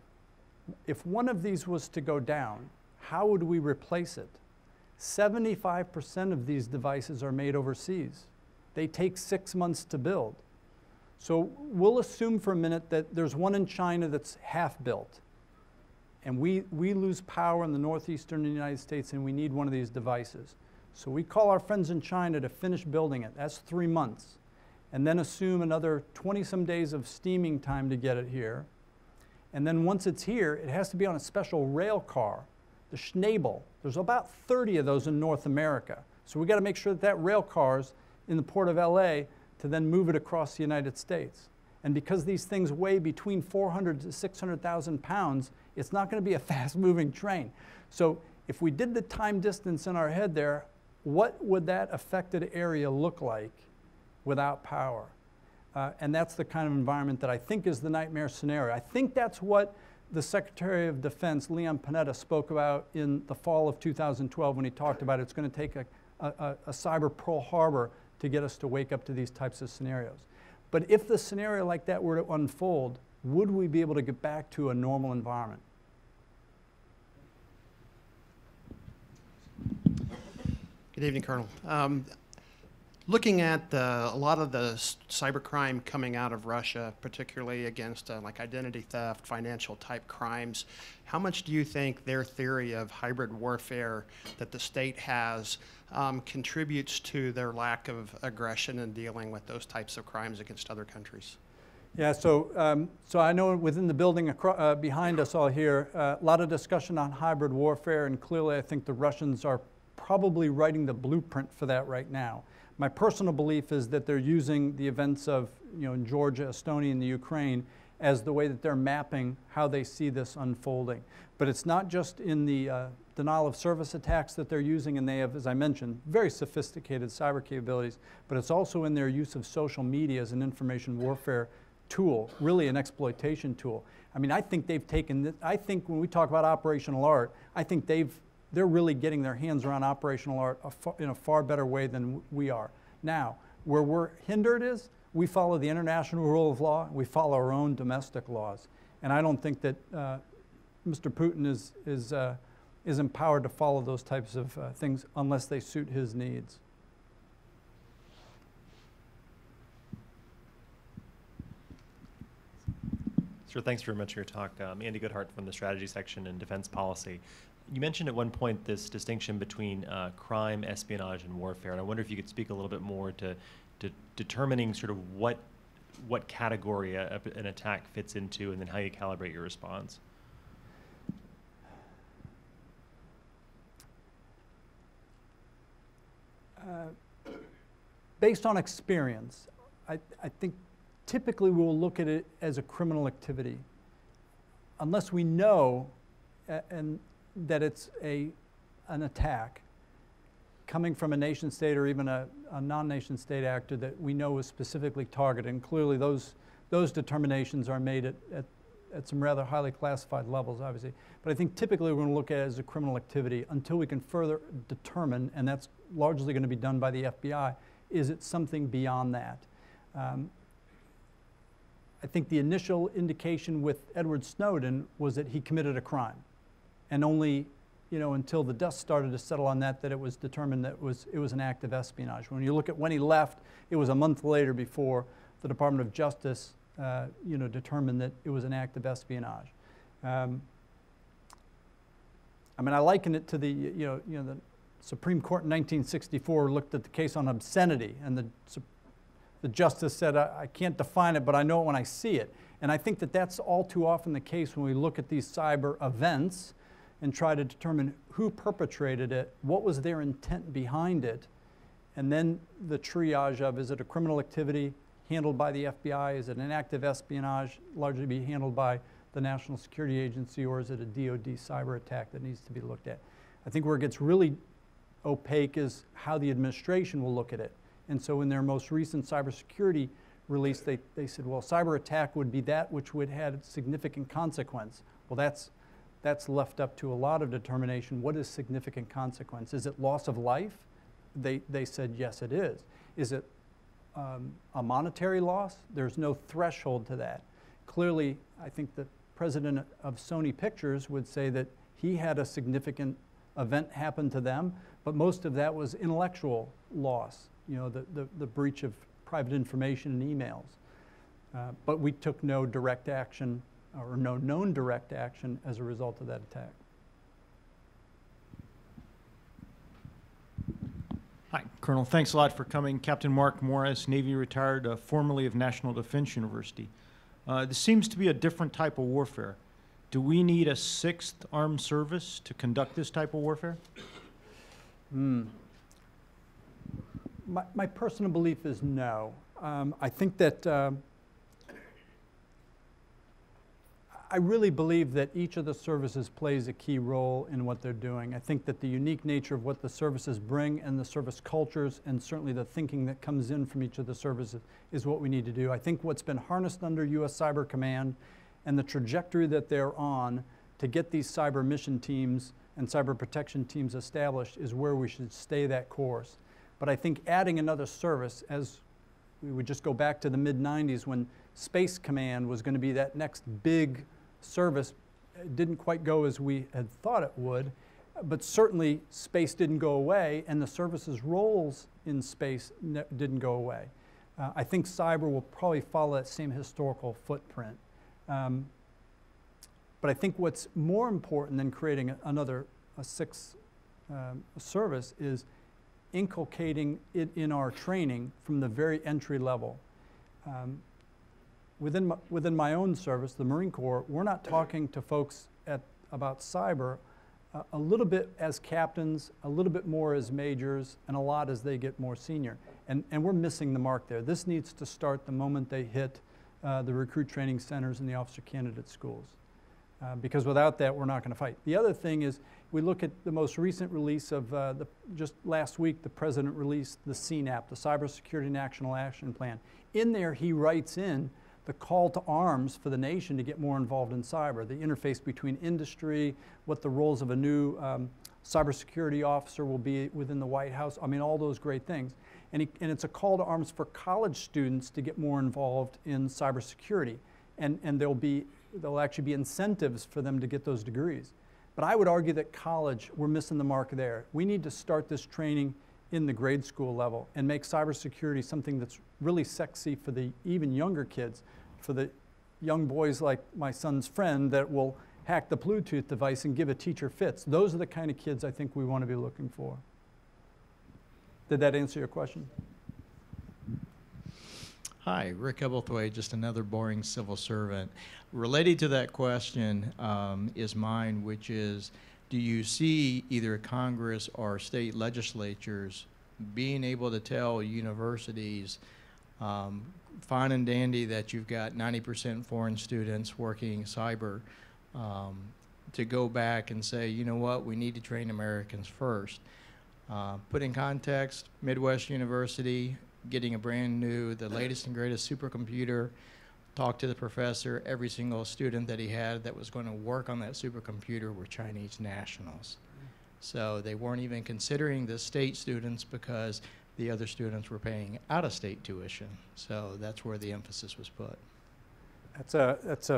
S1: If one of these was to go down, how would we replace it? seventy-five percent of these devices are made overseas. They take six months to build. So we'll assume for a minute that there's one in China that's half built. And we, we lose power in the northeastern United States and we need one of these devices. So we call our friends in China to finish building it. That's three months. And then assume another twenty some days of steaming time to get it here. And then once it's here, it has to be on a special rail car, the Schnabel. There's about thirty of those in North America. So we got to make sure that that rail car's in the port of L A to then move it across the United States. And because these things weigh between four hundred to six hundred thousand pounds, it's not going to be a fast-moving train. So if we did the time distance in our head there, what would that affected area look like without power? Uh, and that's the kind of environment that I think is the nightmare scenario. I think that's what the Secretary of Defense, Leon Panetta, spoke about in the fall of two thousand twelve when he talked about it's going to take a, a, a cyber Pearl Harbor to get us to wake up to these types of scenarios. But if the scenario like that were to unfold, would we be able to get back to a normal environment?
S5: Good evening, Colonel. Um, looking at the, a lot of the cybercrime coming out of Russia, particularly against uh, like identity theft, financial type crimes, how much do you think their theory of hybrid warfare that the state has um, contributes to their lack of aggression in dealing with those types of crimes against other countries?
S1: Yeah, so, um, so I know within the building acro uh, behind us all here, uh, a lot of discussion on hybrid warfare, and clearly I think the Russians are probably writing the blueprint for that right now. My personal belief is that they're using the events of, you know, in Georgia, Estonia, and the Ukraine as the way that they're mapping how they see this unfolding. But it's not just in the uh, denial of service attacks that they're using, and they have, as I mentioned, very sophisticated cyber capabilities, but it's also in their use of social media as an information warfare tool, really an exploitation tool. I mean, I think they've taken, this, I think when we talk about operational art, I think they've, they're really getting their hands around operational art a far, in a far better way than we are. Now, where we're hindered is, we follow the international rule of law, we follow our own domestic laws. And I don't think that uh, Mister Putin is, is, uh, is empowered to follow those types of uh, things unless they suit his needs.
S6: Sure, thanks very much for your talk. Um, Andy Goodhart from the strategy section in defense policy. You mentioned at one point this distinction between uh, crime, espionage, and warfare, and I wonder if you could speak a little bit more to, to determining sort of what, what category a, a, an attack fits into, and then how you calibrate your response.
S1: Uh, based on experience, I, I think typically we will look at it as a criminal activity, unless we know uh, and that it's a, an attack coming from a nation state or even a, a non-nation state actor that we know is specifically targeted. And clearly those, those determinations are made at, at, at some rather highly classified levels, obviously. But I think typically we're going to look at it as a criminal activity until we can further determine, and that's largely going to be done by the F B I, is it something beyond that? Um, I think the initial indication with Edward Snowden was that he committed a crime. And only you know, until the dust started to settle on that, that it was determined that it was, it was an act of espionage. When you look at when he left, it was a month later before the Department of Justice, uh, you know, determined that it was an act of espionage. Um, I mean, I liken it to the, you know, you know, the Supreme Court in nineteen sixty-four looked at the case on obscenity, and the, the justice said, I, I can't define it, but I know it when I see it. And I think that that's all too often the case when we look at these cyber events and try to determine who perpetrated it, what was their intent behind it, and then the triage of, is it a criminal activity handled by the F B I, is it an act of espionage largely be handled by the National Security Agency, or is it a D O D cyber attack that needs to be looked at? I think where it gets really opaque is how the administration will look at it. And so in their most recent cybersecurity release, they, they said, well, cyber attack would be that which would have significant consequence. Well, that's, that's left up to a lot of determination. What is significant consequence? Is it loss of life? They, they said, yes, it is. Is it um, a monetary loss? There's no threshold to that. Clearly, I think the president of Sony Pictures would say that he had a significant event happen to them, but most of that was intellectual loss, you know, the, the, the breach of private information and emails. Uh, but we took no direct action or no known direct action as a result of that attack.
S7: Hi, Colonel. Thanks a lot for coming. Captain Mark Morris, Navy retired, uh, formerly of National Defense University. Uh, this seems to be a different type of warfare. Do we need a sixth armed service to conduct this type of warfare?
S1: Mm. My, my personal belief is no. Um, I think that um, I really believe that each of the services plays a key role in what they're doing. I think that the unique nature of what the services bring and the service cultures and certainly the thinking that comes in from each of the services is what we need to do. I think what's been harnessed under U S Cyber Command and the trajectory that they're on to get these cyber mission teams and cyber protection teams established is where we should stay that course. But I think adding another service, as we would just go back to the mid nineties when Space Command was going to be that next big service, it didn't quite go as we had thought it would, but certainly space didn't go away and the service's roles in space didn't go away. Uh, I think cyber will probably follow that same historical footprint. Um, but I think what's more important than creating a, another a sixth um, service is inculcating it in our training from the very entry level. Um, within, my, within my own service, the Marine Corps, we're not talking to folks at, about cyber uh, a little bit as captains, a little bit more as majors, and a lot as they get more senior. And, and we're missing the mark there. This needs to start the moment they hit uh, the recruit training centers and the officer candidate schools. Uh, because without that, we're not going to fight. The other thing is, we look at the most recent release of, uh, the, just last week, the President released the C NAP, the Cybersecurity National Action Plan. In there, he writes in the call to arms for the nation to get more involved in cyber, the interface between industry, what the roles of a new um, cybersecurity officer will be within the White House, I mean, all those great things. And, he, and it's a call to arms for college students to get more involved in cybersecurity. And, and there'll be there'll actually be incentives for them to get those degrees. But I would argue that college, we're missing the mark there. We need to start this training in the grade school level and make cybersecurity something that's really sexy for the even younger kids, for the young boys like my son's friend that will hack the Bluetooth device and give a teacher fits. Those are the kind of kids I think we want to be looking for. Did that answer your question?
S8: Hi, Rick Ebelthwaite, just another boring civil servant. Related to that question um, is mine, which is, do you see either Congress or state legislatures being able to tell universities, um, fine and dandy that you've got ninety percent foreign students working cyber, um, to go back and say, you know what, we need to train Americans first. Uh, put in context, Midwest University, getting a brand new, the latest and greatest supercomputer, talked to the professor, every single student that he had that was going to work on that supercomputer were Chinese nationals. So they weren't even considering the state students because the other students were paying out-of-state tuition. So that's where the emphasis was put.
S1: That's a, that's a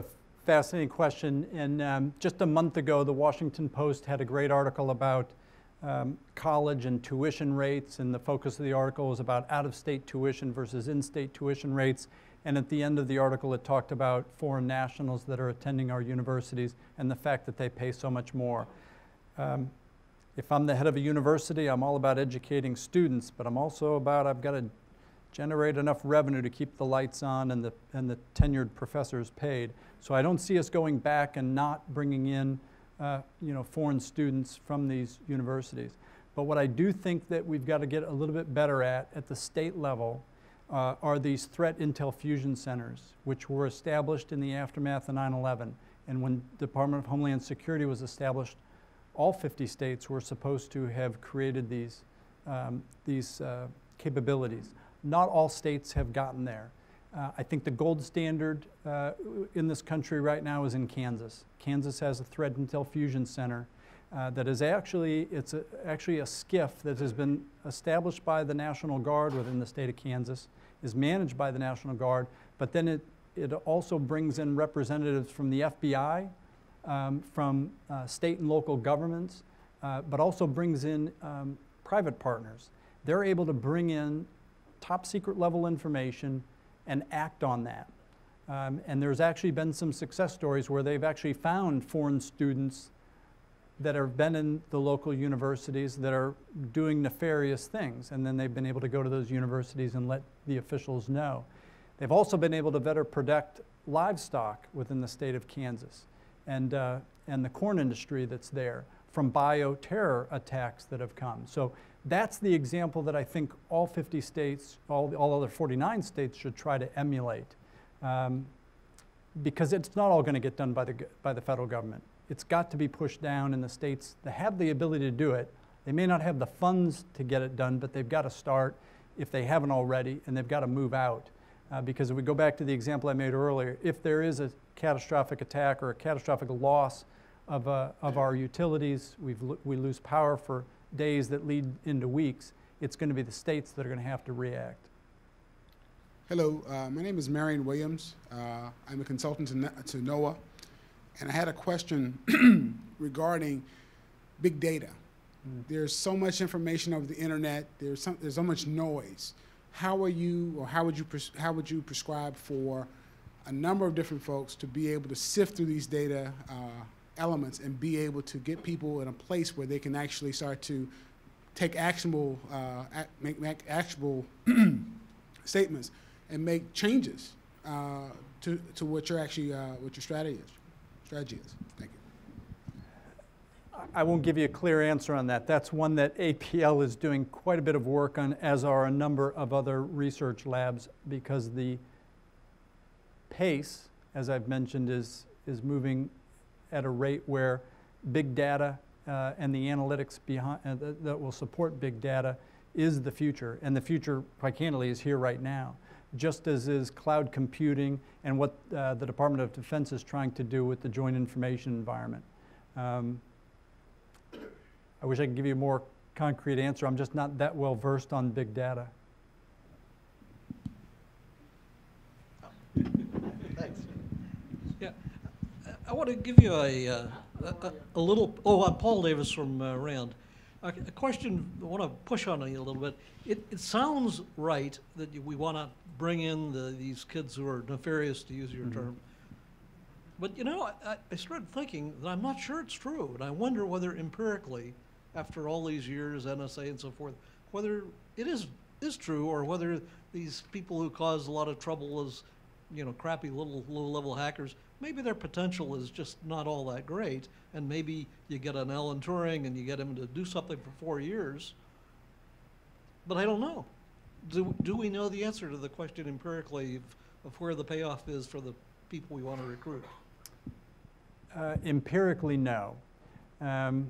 S1: fascinating question. And um, just a month ago, the Washington Post had a great article about um, college and tuition rates, and the focus of the article was about out-of-state tuition versus in-state tuition rates. And at the end of the article, it talked about foreign nationals that are attending our universities and the fact that they pay so much more. Um, if I'm the head of a university, I'm all about educating students, but I'm also about, I've got to generate enough revenue to keep the lights on and the, and the tenured professors paid. So I don't see us going back and not bringing in uh, you know, foreign students from these universities. But what I do think that we've got to get a little bit better at, at the state level, uh, are these threat intel fusion centers, which were established in the aftermath of nine eleven. And when the Department of Homeland Security was established, all fifty states were supposed to have created these, um, these uh, capabilities. Not all states have gotten there. Uh, I think the gold standard uh, in this country right now is in Kansas. Kansas has a threat intel fusion center uh, that is actually, it's a, actually a SCIF that has been established by the National Guard within the state of Kansas, is managed by the National Guard, but then it, it also brings in representatives from the F B I, um, from uh, state and local governments, uh, but also brings in um, private partners. They're able to bring in top secret level information and act on that. Um, and there's actually been some success stories where they've actually found foreign students that have been in the local universities that are doing nefarious things, and then they've been able to go to those universities and let the officials know. They've also been able to better protect livestock within the state of Kansas and, uh, and the corn industry that's there from bioterror attacks that have come. So that's the example that I think all fifty states, all, all other forty-nine states should try to emulate. Um, because it's not all going to get done by the, by the federal government. It's got to be pushed down in the states that have the ability to do it. They may not have the funds to get it done, but they've got to start if they haven't already, and they've got to move out. Uh, because if we go back to the example I made earlier, if there is a catastrophic attack or a catastrophic loss of, uh, of our utilities, we've, we lose power for days that lead into weeks, it's going to be the states that are going to have to react.
S9: Hello, uh, my name is Marion Williams. Uh, I'm a consultant to, to NOAA, and I had a question regarding big data. Mm. There's so much information over the internet. There's, some, there's so much noise. How are you, or how would you, pres how would you prescribe for a number of different folks to be able to sift through these data uh, elements and be able to get people in a place where they can actually start to take actionable, uh, act, make, make actionable statements and make changes uh, to, to what your actually uh, what your strategy is. Strategy is. Thank you.
S1: I won't give you a clear answer on that. That's one that A P L is doing quite a bit of work on, as are a number of other research labs, because the pace, as I've mentioned, is is moving at a rate where big data uh, and the analytics behind uh, that, that will support big data is the future, and the future, quite candidly, is here right now. Just as is cloud computing and what uh, the Department of Defense is trying to do with the Joint Information Environment. Um, I wish I could give you a more concrete answer. I'm just not that well versed on big data.
S10: Thanks. Yeah, I want to give you a, uh, a, a little, oh, I'm Paul Davis from uh, Rand. A, a question I want to push on you a little bit. It, it sounds right that we want to bring in the, these kids who are nefarious, to use your mm-hmm. term. But you know, I, I started thinking that I'm not sure it's true, and I wonder whether empirically, after all these years, N S A and so forth, whether it is is true, or whether these people who cause a lot of trouble as, you know, crappy little low-level hackers, maybe their potential is just not all that great, and maybe you get an Alan Turing and you get him to do something for four years. But I don't know. Do, do we know the answer to the question empirically of, of where the payoff is for the people we want to recruit?
S1: Uh, empirically, no. Um,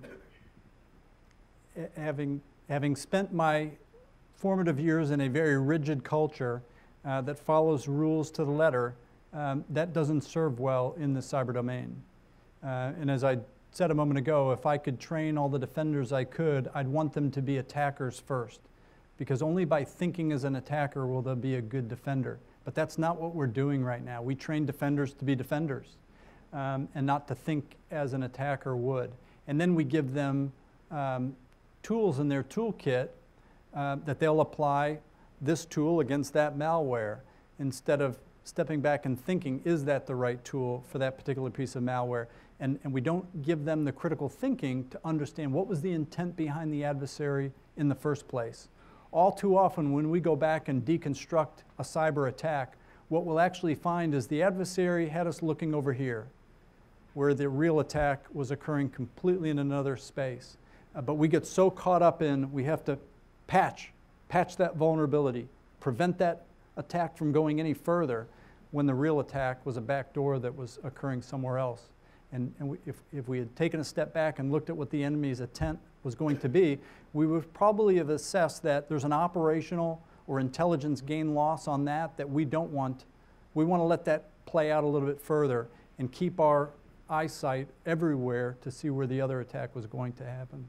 S1: having, having spent my formative years in a very rigid culture uh, that follows rules to the letter, um, that doesn't serve well in the cyber domain. Uh, and as I said a moment ago, if I could train all the defenders I could, I'd want them to be attackers first, because only by thinking as an attacker will they be a good defender. But that's not what we're doing right now. We train defenders to be defenders. um, and not to think as an attacker would. And then we give them um, tools in their toolkit uh, that they'll apply this tool against that malware instead of stepping back and thinking, is that the right tool for that particular piece of malware? And, and we don't give them the critical thinking to understand what was the intent behind the adversary in the first place. All too often when we go back and deconstruct a cyber attack, what we'll actually find is the adversary had us looking over here, where the real attack was occurring completely in another space. Uh, but we get so caught up in, we have to patch, patch that vulnerability, prevent that attack from going any further, when the real attack was a backdoor that was occurring somewhere else. And, and we, if, if we had taken a step back and looked at what the enemy's intent was going to be, we would probably have assessed that there's an operational or intelligence gain loss on that that we don't want. We want to let that play out a little bit further and keep our eyesight everywhere to see where the other attack was going to happen.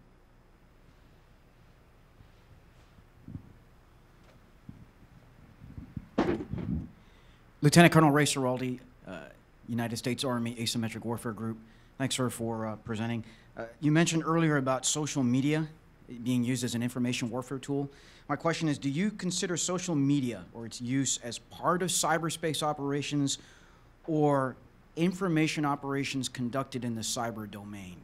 S11: Lieutenant Colonel Ray Ciraldi, uh, United States Army Asymmetric Warfare Group. Thanks, sir, for uh, presenting. Uh, you mentioned earlier about social media being used as an information warfare tool. My question is, do you consider social media or its use as part of cyberspace operations or information operations conducted in the cyber domain?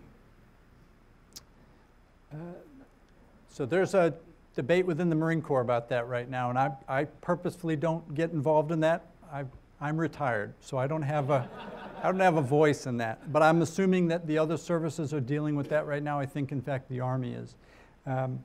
S1: Uh, so there's a debate within the Marine Corps about that right now, and I, I purposefully don't get involved in that. I, I'm retired, so I don't have a, I don't have a voice in that. But I'm assuming that the other services are dealing with that right now. I think, in fact, the Army is. Um,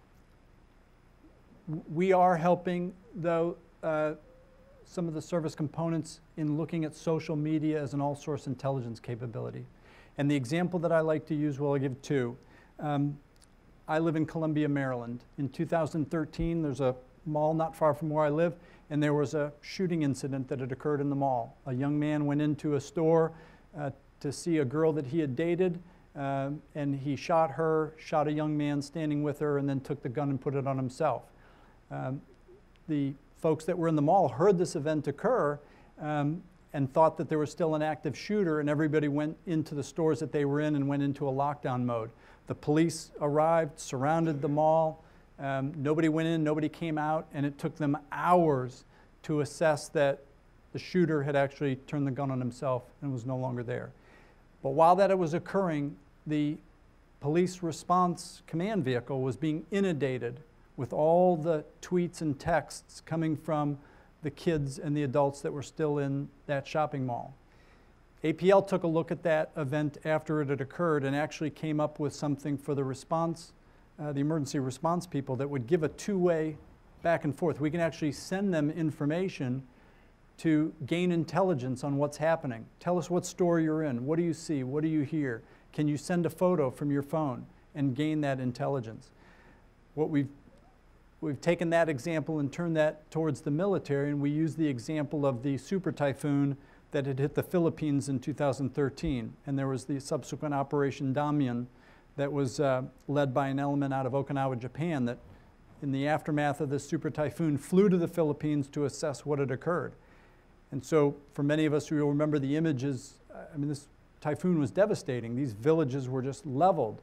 S1: we are helping, though, uh, some of the service components in looking at social media as an all-source intelligence capability. And the example that I like to use, well, I'll give two. Um, I live in Columbia, Maryland. In two thousand thirteen, there's a mall not far from where I live, and there was a shooting incident that had occurred in the mall. A young man went into a store uh, to see a girl that he had dated, uh, and he shot her, shot a young man standing with her, and then took the gun and put it on himself. Um, the folks that were in the mall heard this event occur um, and thought that there was still an active shooter, and everybody went into the stores that they were in and went into a lockdown mode. The police arrived, surrounded the mall. Um, nobody went in, nobody came out, and it took them hours to assess that the shooter had actually turned the gun on himself and was no longer there. But while that was occurring, the police response command vehicle was being inundated with all the tweets and texts coming from the kids and the adults that were still in that shopping mall. A P L took a look at that event after it had occurred and actually came up with something for the response, uh, the emergency response people, that would give a two-way back and forth. We can actually send them information to gain intelligence on what's happening. Tell us what store you're in. What do you see? What do you hear? Can you send a photo from your phone and gain that intelligence? What we've We've taken that example and turned that towards the military, and we use the example of the super typhoon that had hit the Philippines in two thousand thirteen. And there was the subsequent Operation Damian that was uh, led by an element out of Okinawa, Japan, that in the aftermath of this super typhoon flew to the Philippines to assess what had occurred. And so for many of us who will remember the images, I mean, this typhoon was devastating. These villages were just leveled.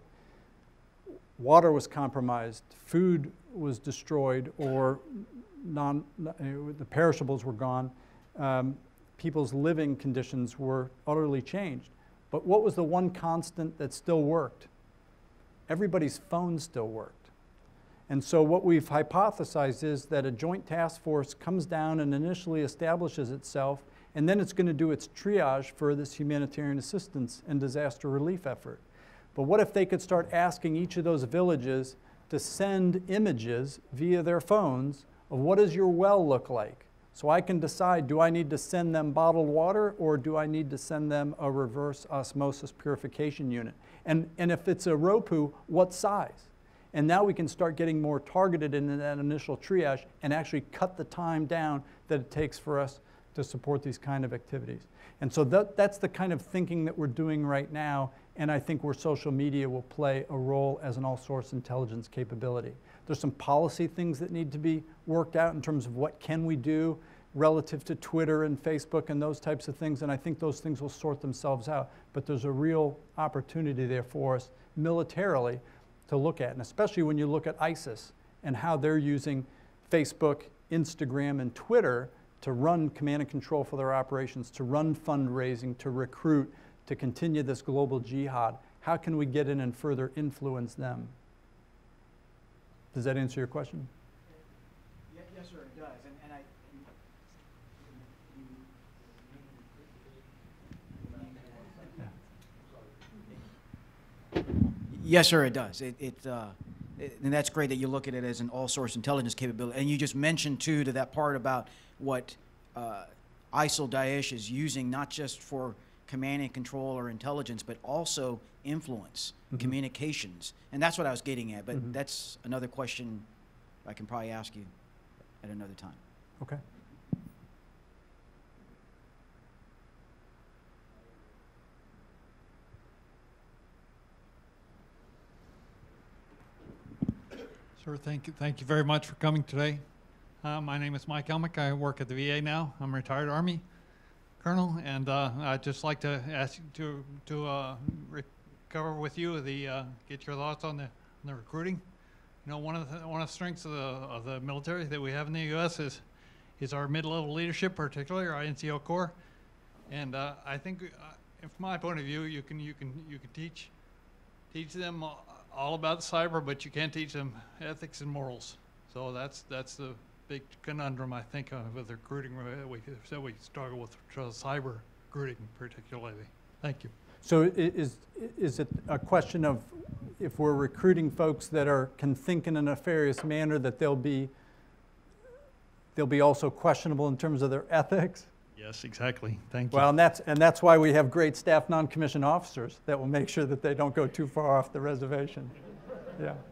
S1: Water was compromised, food was destroyed, or non, the perishables were gone. Um, people's living conditions were utterly changed. But what was the one constant that still worked? Everybody's phone still worked. And so what we've hypothesized is that a joint task force comes down and initially establishes itself, and then it's going to do its triage for this humanitarian assistance and disaster relief effort. But what if they could start asking each of those villages to send images via their phones of what does your well look like? So I can decide, do I need to send them bottled water, or do I need to send them a reverse osmosis purification unit? And, and if it's a R O P U, what size? And now we can start getting more targeted in that initial triage and actually cut the time down that it takes for us to support these kind of activities. And so that, that's the kind of thinking that we're doing right now, and I think where social media will play a role as an all-source intelligence capability. There's some policy things that need to be worked out in terms of what can we do relative to Twitter and Facebook and those types of things, and I think those things will sort themselves out. But there's a real opportunity there for us militarily to look at, and especially when you look at ISIS and how they're using Facebook, Instagram, and Twitter to run command and control for their operations, to run fundraising, to recruit, to continue this global jihad. How can we get in and further influence them? Does that answer your question?
S11: Yes, yes sir, it does. And, and I, yes, sir, it does. It, it, uh, it, and that's great that you look at it as an all-source intelligence capability. And you just mentioned, too, to that part about what uh, ISIL Daesh is using, not just for command and control or intelligence, but also influence, mm-hmm. communications. And that's what I was getting at, but mm-hmm. that's another question I can probably ask you at another time.
S1: Okay.
S12: Sir, thank you, thank you very much for coming today. Uh, my name is Mike Elmick. I work at the V A now. I'm a retired Army Colonel, and uh, I'd just like to ask you to to uh, cover with you the uh, get your thoughts on the on the recruiting. You know, one of the one of the strengths of the of the military that we have in the U S is is our mid-level leadership, particularly our N C O Corps, and uh, I think, uh, from my point of view, you can you can you can teach teach them all about cyber, but you can't teach them ethics and morals. So that's that's the big conundrum, I think, uh, with recruiting that we, that we struggle with uh, cyber recruiting particularly. Thank you.
S1: So is, is it a question of if we're recruiting folks that are can think in a nefarious manner that they'll be, they'll be also questionable in terms of their ethics?
S12: Yes, exactly. Thank you.
S1: Well, and that's, and that's why we have great staff non-commissioned officers that will make sure that they don't go too far off the reservation. Yeah.